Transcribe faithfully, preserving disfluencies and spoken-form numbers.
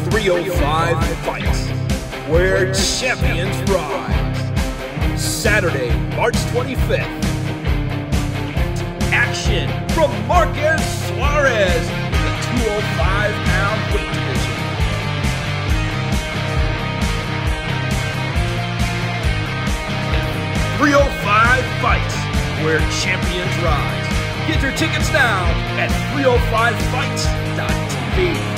three oh five Fights, where champions rise. Saturday, March twenty-fifth. Action from Marcus Suarez in the two oh five pound weight division. three oh five Fights, where champions rise. Get your tickets now at three oh five fights dot t v.